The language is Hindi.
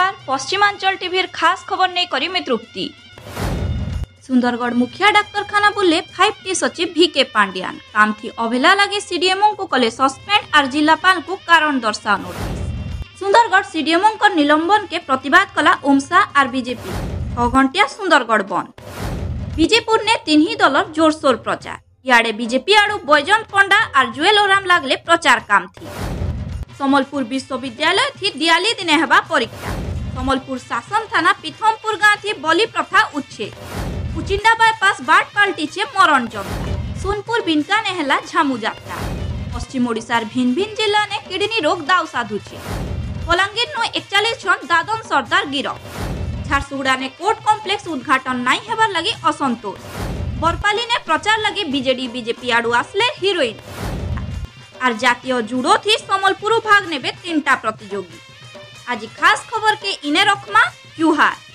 जुहार पश्चिमांचल टीवीर खास खबर नहीं करी में तृप्ति। सुंदरगढ़ मुखिया डाक्तरखाना बुले 5T सचिव VK पांड्यान काम थी अवहेला लगे सीडीएमओ को कले सस्पेंड और जिलापाल को कारण दर्शाओ नोटिस। सुंदरगढ़ सीडीएमओ को निलंबन के प्रतिवाद कला ओमसा और बीजेपी 6 घंटिया सुंदरगढ़ बंद। बीजेपुर ने 3 ही दलर जोरसोर प्रचार इे बीजेपी आड़ू बैजंत पंडा और जुएल ओराम लागले प्रचार काम थी। समलपुर विश्वविद्यालय थी दियाली दिने हेबा परीक्षा। समलपुर शासन थाना पीथमपुर गाँ थी बलि प्रथा उच्छेद। उचिंडा बायपास बाट पाल्टीचे मरण जमता। सोनपुर बिनका ने हेला झामू जात्रा। पश्चिम ओडिशार भिन्न भिन्न जिला ने किडनी रोग दाव साधुचे। बलांगीर नो 41 जन दादन सरदार गिरफ। झारसुगुड़ा ने कोर्ट कॉम्प्लेक्स उद्घाटन नहीं हेबार लगी असंतोष। बरपाली ने प्रचार लगी बीजेडी बीजेपी आड़ू आसले हिरोइन। और जातीय जुड़ो थी समलपुर भाग नेबे 3टा प्रतियोगी। आज खास खबर के इने रखमा जुहार।